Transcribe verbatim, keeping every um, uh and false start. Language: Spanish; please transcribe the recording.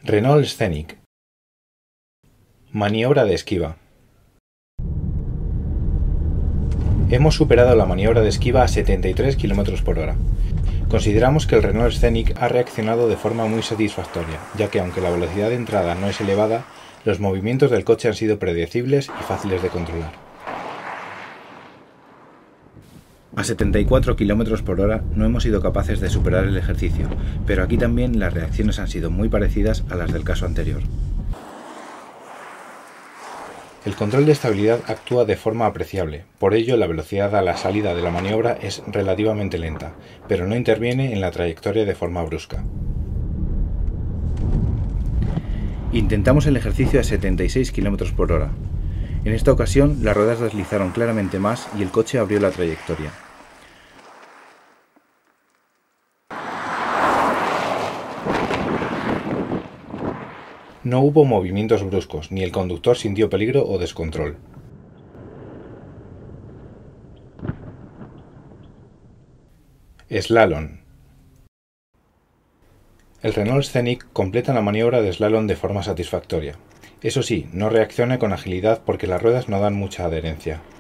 Renault Scenic. Maniobra de esquiva. Hemos superado la maniobra de esquiva a setenta y tres kilómetros por hora. Consideramos que el Renault Scenic ha reaccionado de forma muy satisfactoria, ya que aunque la velocidad de entrada no es elevada, los movimientos del coche han sido predecibles y fáciles de controlar. A setenta y cuatro kilómetros por hora no hemos sido capaces de superar el ejercicio, pero aquí también las reacciones han sido muy parecidas a las del caso anterior. El control de estabilidad actúa de forma apreciable, por ello la velocidad a la salida de la maniobra es relativamente lenta, pero no interviene en la trayectoria de forma brusca. Intentamos el ejercicio a setenta y seis kilómetros por hora. En esta ocasión las ruedas deslizaron claramente más y el coche abrió la trayectoria. No hubo movimientos bruscos, ni el conductor sintió peligro o descontrol. Slalom. El Renault Scenic completa la maniobra de slalom de forma satisfactoria. Eso sí, no reacciona con agilidad porque las ruedas no dan mucha adherencia.